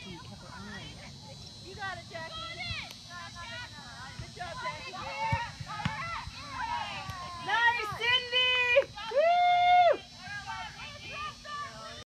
She kept her eye. You got it, Jackie. Good job, Jackie.